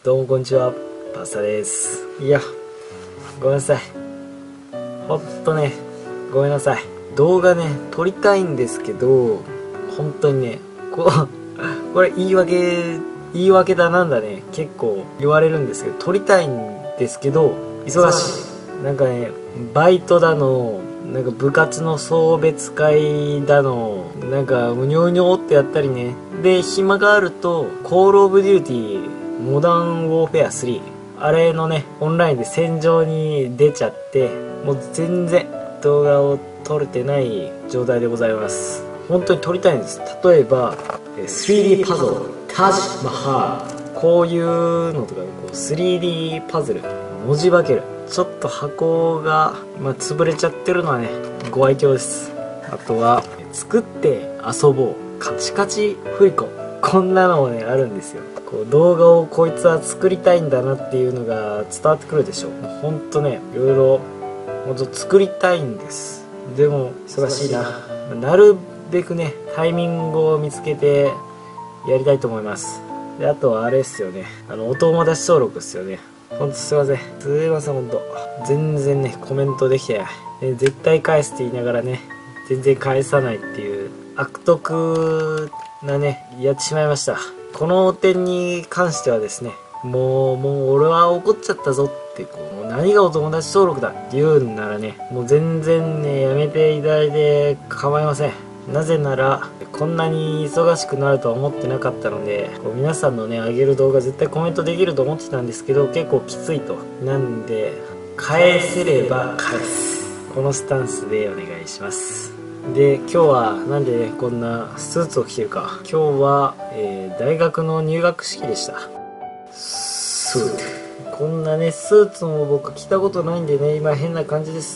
どうもこんにちは、パスタです。いや、ごめんなさい。ほんとね、ごめんなさい。動画ね、撮りたいんですけど、本当にね、これ言い訳だなんだね、結構言われるんですけど、撮りたいんですけど、忙しい。なんかね、バイトだの、なんか部活の送別会だの、なんかうにょうにょってやったりね。で、暇があると、コールオブデューティーモダンウォーフェア3、あれのね、オンラインで戦場に出ちゃって、もう全然動画を撮れてない状態でございます。本当に撮りたいんです。例えば、3D パズル、タジマハール、こういうのとか、3D パズル、文字化ける。ちょっと箱が、潰れちゃってるのはね、ご愛嬌です。あとは、作って遊ぼう。カチカチフリコ。こんなのもね、あるんですよ。動画をこいつは作りたいんだなっていうのが伝わってくるでしょ。ほんとね、いろいろ、ほんと作りたいんです。でも、忙しいな。なるべくね、タイミングを見つけて、やりたいと思います。で、あとはあれっすよね。お友達登録っすよね。ほんとすいません。すいません、ほんと。全然ね、コメントできてない。絶対返すって言いながらね、全然返さないっていう、悪徳なね、やってしまいました。この点に関してはですね、もう俺は怒っちゃったぞって、もう何がお友達登録だって言うんならね、もう全然ね、やめていただいて構いません。なぜなら、こんなに忙しくなるとは思ってなかったので、皆さんのね、上げる動画絶対コメントできると思ってたんですけど、結構きついと。なんで、返せれば返す。このスタンスでお願いします。で、今日はなんでね、こんなスーツを着てるか。今日は、大学の入学式でした。スーツ。こんなね、スーツも僕着たことないんでね、今変な感じです。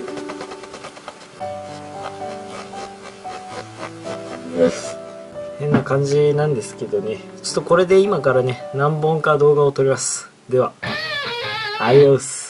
変な感じなんですけどね、ちょっとこれで今からね、何本か動画を撮ります。では、アディオス。